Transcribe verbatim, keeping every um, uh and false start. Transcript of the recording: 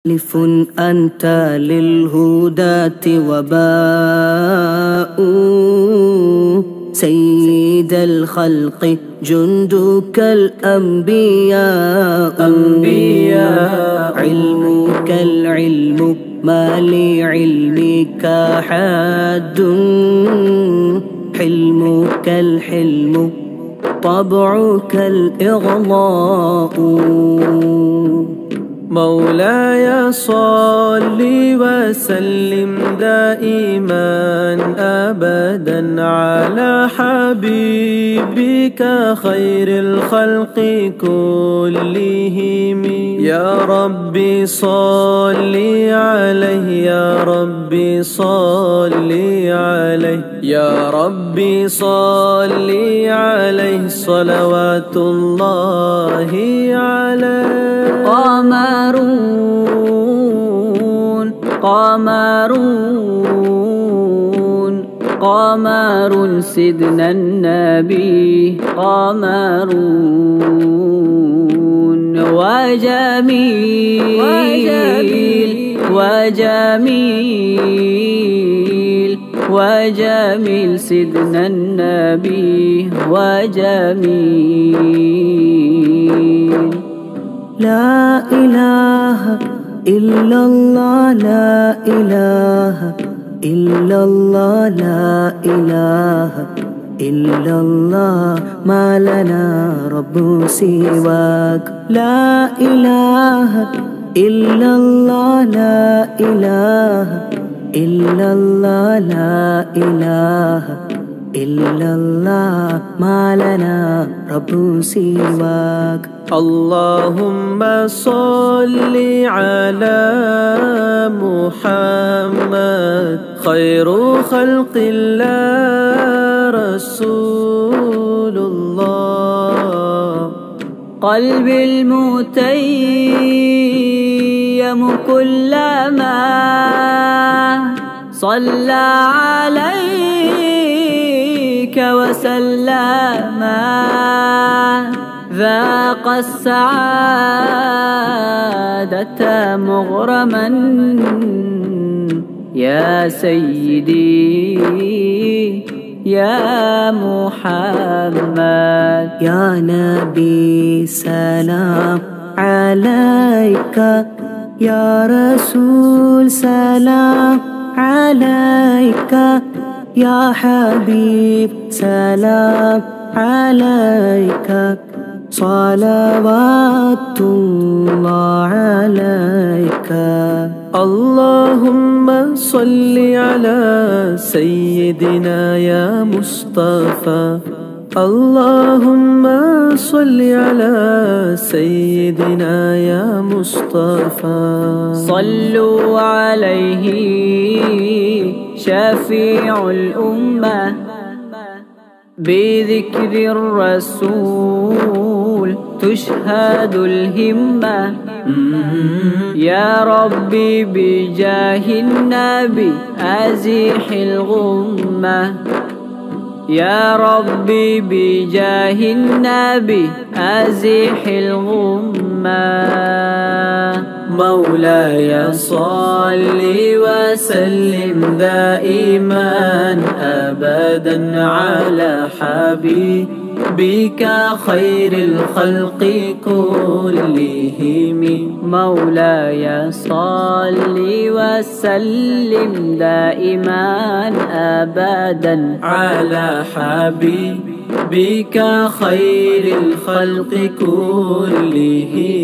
ألف أنت للهداة وباء سيد الخلق جندك الأنبياء أنبياء علمك العلم ما لعلمك حد حلمك الحلم طبعك الإغضاء مولاي صل وسلم دائما أبدا على حبيبك خير الخلق كلهم يا ربي صل عليه يا ربي صل عليه يا ربي صل عليه صلوات الله عليه. قمرون قمرون قمر سيدنا النبي قمرون وجميل وجميل وجميل سيدنا النبي وجميل. لا إله إلا الله لا إله إلا الله لا إله إلا الله ما لنا رب سواك. لا إله إلا الله لا إله إلا الله لا إله إلا الله ما لنا رب سواك. اللهم صل على محمد خير خلق الله رسول الله. قلبي المتيم كلما صلى عليك وسلم ذاق السعادة مغرما يا سيدي يا محمد. يا نبي سلام عليك يا رسول سلام عليك يا حبيب سلام عليك صلوات الله عليك. اللهم صل على سيدنا يا مصطفى اللهم صل على سيدنا يا مصطفى. صلوا عليه شفيع الأمة بذكر الرسول تشهد الهمة. يا ربي بجاه النبي أزيح الغمة يا ربي بجاه النبي أزيح الغمة. مولاي صل وسلم دائما أبدا على حبيبك خير الخلق كلهم. مولاي صل وسلم دائما أبدا على حبيبك خير الخلق كلهم.